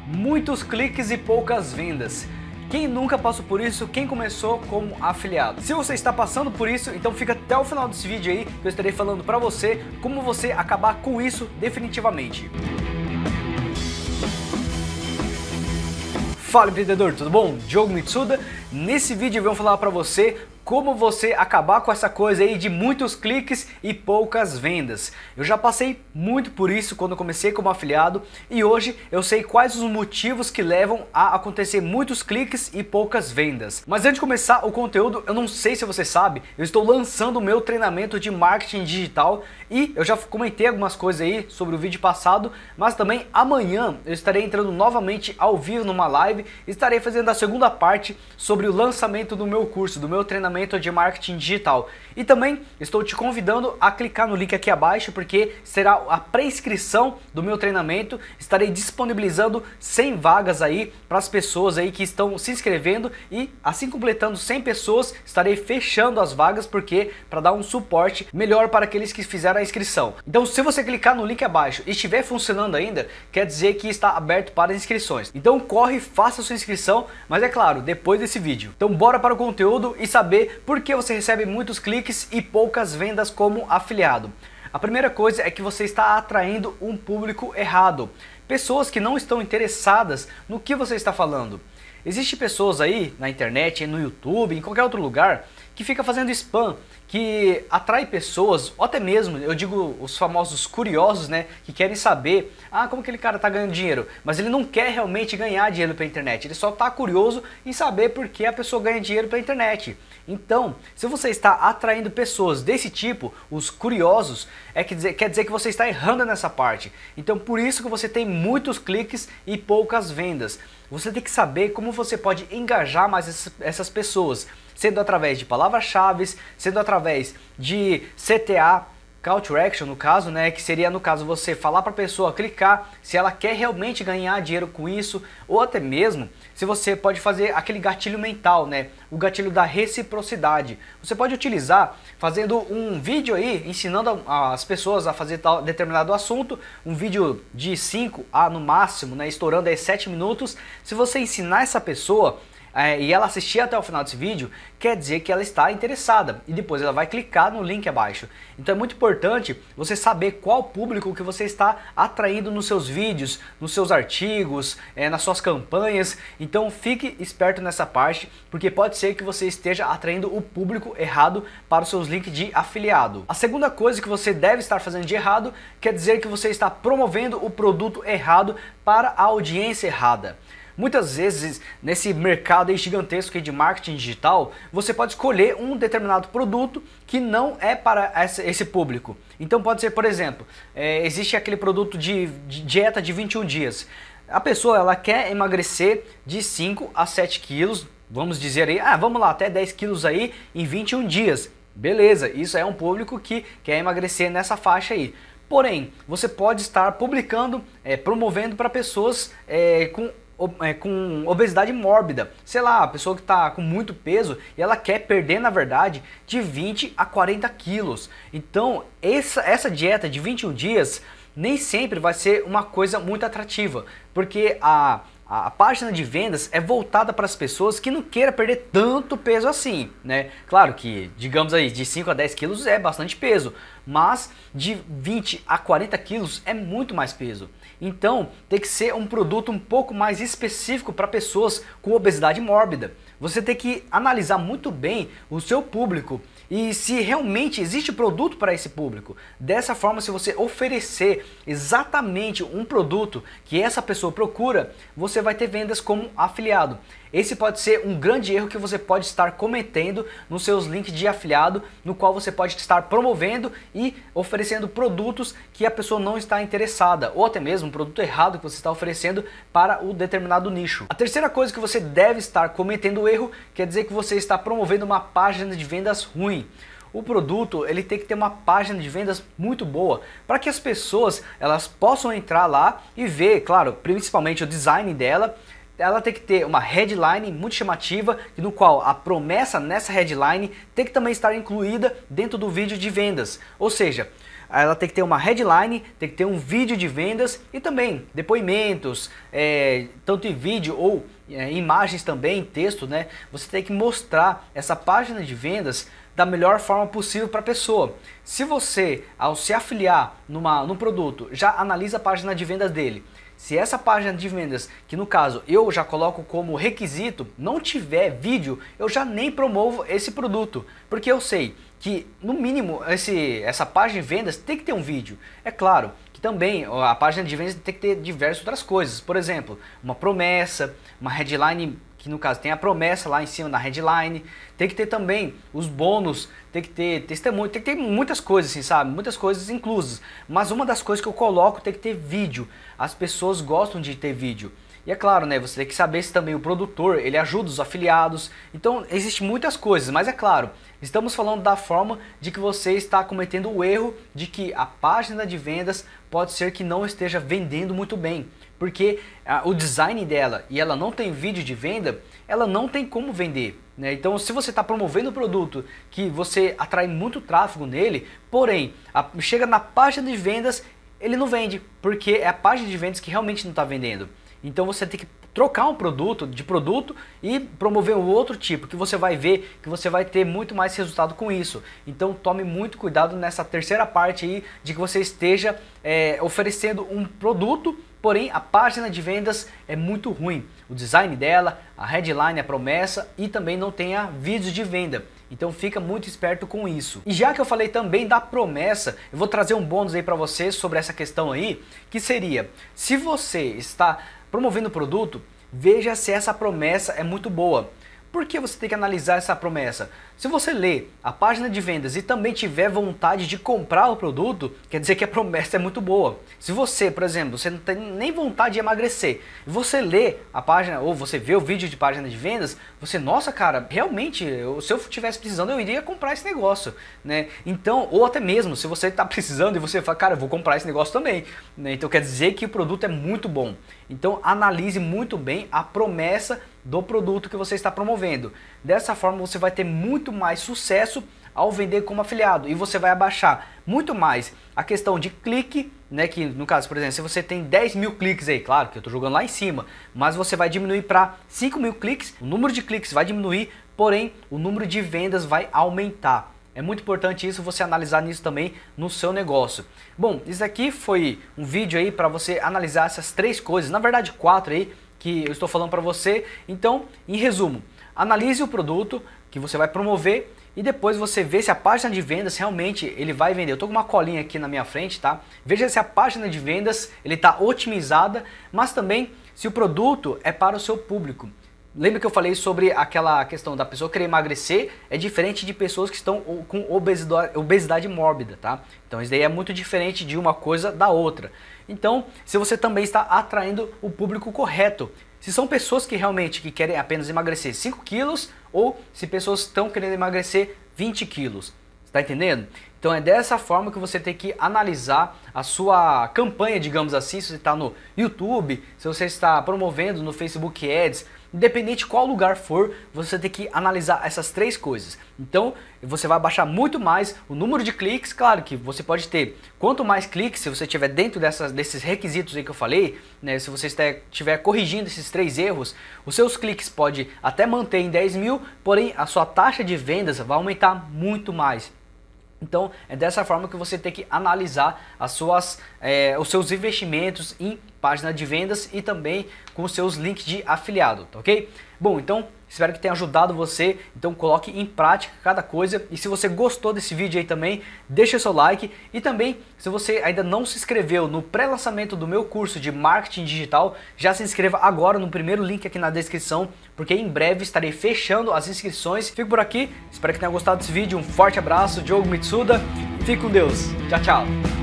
Muitos cliques e poucas vendas. Quem nunca passou por isso? Quem começou como afiliado? Se você está passando por isso, então fica até o final desse vídeo aí, que eu estarei falando para você como você acabar com isso definitivamente. Fala empreendedor, tudo bom? Diogo Mitsuda. Nesse vídeo eu vou falar para você como você acabar com essa coisa aí de muitos cliques e poucas vendas. Eu já passei muito por isso quando comecei como afiliado e hoje eu sei quais os motivos que levam a acontecer muitos cliques e poucas vendas. Mas antes de começar o conteúdo, eu não sei se você sabe, eu estou lançando o meu treinamento de marketing digital e eu já comentei algumas coisas aí sobre o vídeo passado, mas também amanhã eu estarei entrando novamente ao vivo numa live e estarei fazendo a segunda parte sobre o lançamento do meu curso, do meu treinamento de marketing digital. E também estou te convidando a clicar no link aqui abaixo, porque será a pré-inscrição do meu treinamento. Estarei disponibilizando 100 vagas aí para as pessoas aí que estão se inscrevendo e assim completando 100 pessoas, estarei fechando as vagas porque para dar um suporte melhor para aqueles que fizeram a inscrição. Então, se você clicar no link abaixo e estiver funcionando ainda, quer dizer que está aberto para inscrições. Então, corre, faça a sua inscrição, mas é claro, depois desse vídeo. Então, bora para o conteúdo e saber por que você recebe muitos cliques e poucas vendas como afiliado. A primeira coisa é que você está atraindo um público errado. Pessoas que não estão interessadas no que você está falando. Existem pessoas aí na internet, no YouTube, em qualquer outro lugar, que fica fazendo spam, que atrai pessoas, ou até mesmo, eu digo os famosos curiosos, né, que querem saber, como aquele cara tá ganhando dinheiro, mas ele não quer realmente ganhar dinheiro pela internet, ele só tá curioso em saber por que a pessoa ganha dinheiro pela internet. Então, se você está atraindo pessoas desse tipo, os curiosos, quer dizer que você está errando nessa parte. Então, por isso que você tem muitos cliques e poucas vendas. Você tem que saber como você pode engajar mais essas pessoas, sendo através de palavras-chave, sendo através de CTA, Call to Action no caso, né, que seria no caso você falar para a pessoa clicar se ela quer realmente ganhar dinheiro com isso, ou até mesmo se você pode fazer aquele gatilho mental, né, o gatilho da reciprocidade. Você pode utilizar fazendo um vídeo aí ensinando as pessoas a fazer tal determinado assunto, um vídeo de 5 a no máximo, né, estourando aí 7 minutos. Se você ensinar essa pessoa e ela assistir até o final desse vídeo, quer dizer que ela está interessada e depois ela vai clicar no link abaixo. Então é muito importante você saber qual público que você está atraindo nos seus vídeos, nos seus artigos, nas suas campanhas. Então fique esperto nessa parte, porque pode ser que você esteja atraindo o público errado para os seus links de afiliado. A segunda coisa que você deve estar fazendo de errado quer dizer que você está promovendo o produto errado para a audiência errada. Muitas vezes, nesse mercado aí gigantesco aí de marketing digital, você pode escolher um determinado produto que não é para esse público. Então pode ser, por exemplo, existe aquele produto de dieta de 21 dias. A pessoa ela quer emagrecer de 5 a 7 quilos, vamos dizer aí, vamos lá, até 10 quilos aí em 21 dias. Beleza, isso é um público que quer emagrecer nessa faixa aí. Porém, você pode estar publicando, promovendo para pessoas com obesidade mórbida, sei lá, a pessoa que está com muito peso e ela quer perder, na verdade, de 20 a 40 quilos. Então, essa dieta de 21 dias nem sempre vai ser uma coisa muito atrativa, porque a página de vendas é voltada para as pessoas que não queiram perder tanto peso assim, né? Claro que, digamos aí, de 5 a 10 quilos é bastante peso, mas de 20 a 40 quilos é muito mais peso. Então, tem que ser um produto um pouco mais específico para pessoas com obesidade mórbida. Você tem que analisar muito bem o seu público e se realmente existe produto para esse público. Dessa forma, se você oferecer exatamente um produto que essa pessoa procura, você vai ter vendas como afiliado. Esse pode ser um grande erro que você pode estar cometendo nos seus links de afiliado, no qual você pode estar promovendo e oferecendo produtos que a pessoa não está interessada, ou até mesmo um produto errado que você está oferecendo para o determinado nicho. A terceira coisa que você deve estar cometendo erro quer dizer que você está promovendo uma página de vendas ruim. O produto ele tem que ter uma página de vendas muito boa para que as pessoas elas possam entrar lá e ver, claro, principalmente o design dela. Ela tem que ter uma headline muito chamativa, no qual a promessa nessa headline tem que também estar incluída dentro do vídeo de vendas. Ou seja, ela tem que ter uma headline, tem que ter um vídeo de vendas e também depoimentos, tanto em vídeo ou imagens também, texto, né? Você tem que mostrar essa página de vendas da melhor forma possível para a pessoa. Se você, ao se afiliar num produto, já analisa a página de vendas dele, se essa página de vendas, que no caso eu já coloco como requisito, não tiver vídeo, eu já nem promovo esse produto, porque eu sei que no mínimo essa página de vendas tem que ter um vídeo. É claro que também a página de vendas tem que ter diversas outras coisas, por exemplo, uma promessa, uma headline, que no caso tem a promessa lá em cima da headline, tem que ter também os bônus, tem que ter testemunho, tem que ter muitas coisas assim, sabe? Muitas coisas inclusas. Mas uma das coisas que eu coloco tem que ter vídeo. As pessoas gostam de ter vídeo. E é claro, né, você tem que saber se também o produtor, ele ajuda os afiliados. Então, existem muitas coisas, mas é claro, estamos falando da forma de que você está cometendo o erro de que a página de vendas pode ser que não esteja vendendo muito bem. Porque o design dela e ela não tem vídeo de venda, ela não tem como vender, né? Então, se você está promovendo um produto que você atrai muito tráfego nele, porém, chega na página de vendas, ele não vende, porque é a página de vendas que realmente não está vendendo. Então, você tem que trocar um produto e promover um outro tipo, que você vai ver que você vai ter muito mais resultado com isso. Então tome muito cuidado nessa terceira parte aí, de que você esteja oferecendo um produto, porém a página de vendas é muito ruim. O design dela, a headline, a promessa e também não tenha vídeos de venda. Então fica muito esperto com isso. E já que eu falei também da promessa, eu vou trazer um bônus aí para você sobre essa questão aí, que seria, se você está promovendo o produto, veja se essa promessa é muito boa. Por que você tem que analisar essa promessa? Se você ler a página de vendas e também tiver vontade de comprar o produto, quer dizer que a promessa é muito boa. Se você, por exemplo, você não tem nem vontade de emagrecer, você lê a página ou você vê o vídeo de página de vendas, você, nossa cara, realmente, se eu tivesse precisando, eu iria comprar esse negócio, né? Então, ou até mesmo, se você está precisando e você fala, cara, eu vou comprar esse negócio também, né? Então quer dizer que o produto é muito bom. Então analise muito bem a promessa do produto que você está promovendo. Dessa forma você vai ter muito mais sucesso ao vender como afiliado e você vai abaixar muito mais a questão de clique, né, que no caso, por exemplo, se você tem 10 mil cliques aí, claro que eu estou jogando lá em cima, mas você vai diminuir para 5 mil cliques, o número de cliques vai diminuir, porém o número de vendas vai aumentar. É muito importante isso, você analisar nisso também no seu negócio. Bom, isso aqui foi um vídeo aí para você analisar essas 3 coisas, na verdade 4 aí, que eu estou falando para você. Então, em resumo, analise o produto que você vai promover e depois você vê se a página de vendas realmente ele vai vender. Eu estou com uma colinha aqui na minha frente, tá? Veja se a página de vendas ele está otimizada, mas também se o produto é para o seu público. Lembra que eu falei sobre aquela questão da pessoa querer emagrecer? É diferente de pessoas que estão com obesidade mórbida, tá? Então isso daí é muito diferente de uma coisa da outra. Então, se você também está atraindo o público correto. Se são pessoas que realmente querem apenas emagrecer 5 quilos ou se pessoas estão querendo emagrecer 20 quilos. Está entendendo? Então é dessa forma que você tem que analisar a sua campanha, digamos assim, se você está no YouTube, se você está promovendo no Facebook Ads, independente de qual lugar for, você tem que analisar essas 3 coisas. Então você vai baixar muito mais o número de cliques, claro que você pode ter, quanto mais cliques, se você estiver dentro desses requisitos aí que eu falei, né, se você estiver corrigindo esses 3 erros, os seus cliques pode até manter em 10 mil, porém a sua taxa de vendas vai aumentar muito mais. Então é dessa forma que você tem que analisar os seus investimentos em página de vendas e também com os seus links de afiliado, tá ok? Bom, então espero que tenha ajudado você, então coloque em prática cada coisa e se você gostou desse vídeo aí também, deixa seu like e também se você ainda não se inscreveu no pré-lançamento do meu curso de marketing digital, já se inscreva agora no primeiro link aqui na descrição, porque em breve estarei fechando as inscrições. Fico por aqui, espero que tenha gostado desse vídeo, um forte abraço, Diogo Mitsuda, fique com Deus, tchau, tchau!